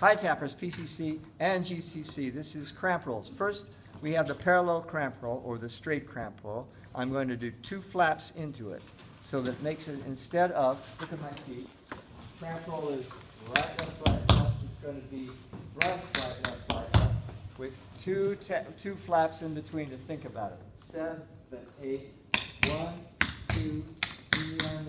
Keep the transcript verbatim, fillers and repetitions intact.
High tappers, P C C and G C C. This is cramp rolls. First, we have the parallel cramp roll or the straight cramp roll. I'm going to do two flaps into it. So that makes it, instead of, look at my feet, cramp roll is right, left, right, left. It's going to be right, right, left, right, left, with two, two flaps in between to think about it. Seven, eight, one, two, three,